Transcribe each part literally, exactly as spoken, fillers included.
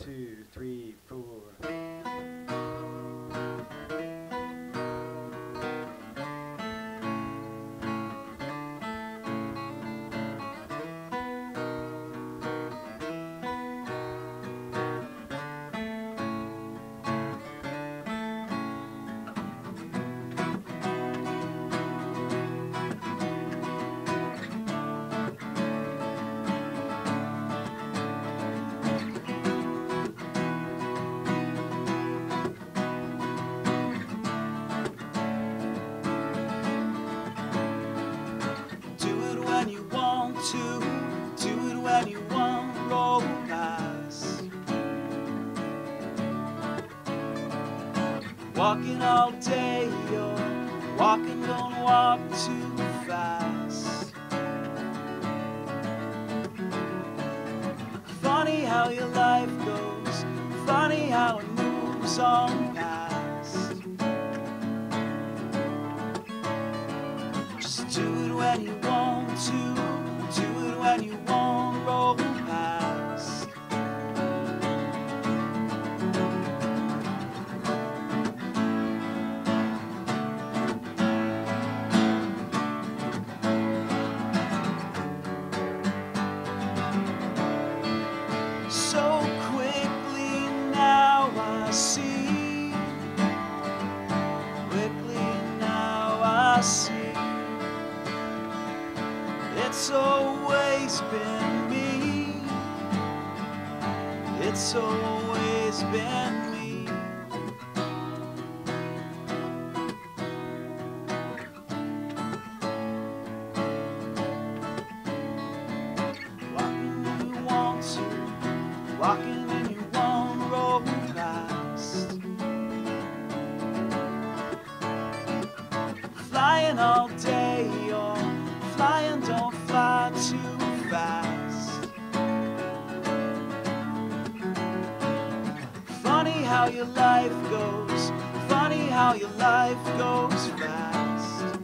two, three, four. When you want to, do it when you want, roll past. Walking all day, you're walking, don't walk too fast. Funny how your life goes, funny how it moves on past. Just do it when you want to, do it when you want, roll past. So quickly now I see, quickly now I see. It's always been me, it's always been me. Walking when you want to, walking when you want, roll past. Flying all day, or flying, don't fly too fast. Funny how your life goes, funny how your life goes fast.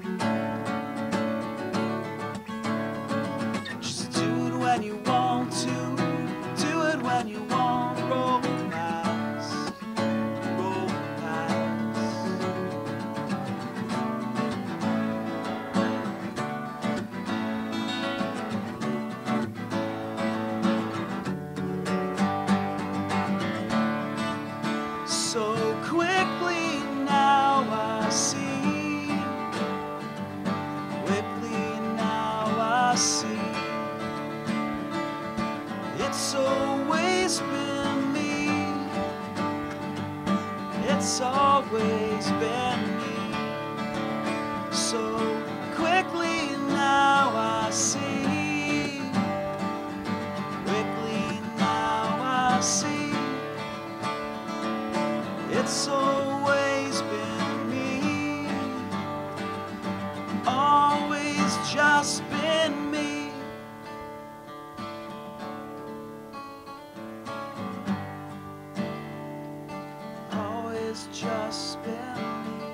Just do it when you want to, do it when you want, roll past, roll past. So quickly now I see, quickly now I see. It's always been me, it's always been me. So quickly now I see, quickly now I see. It's always been me, always just been me. Always just been me.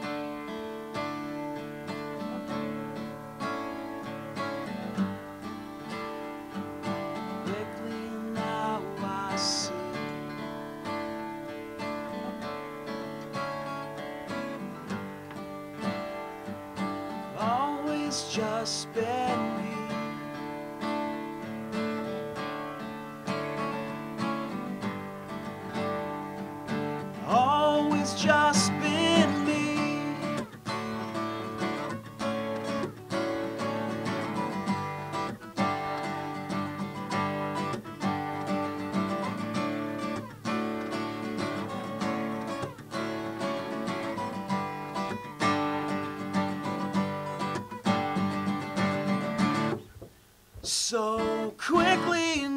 Quickly now I see. Always just been me. Always just been me. So quickly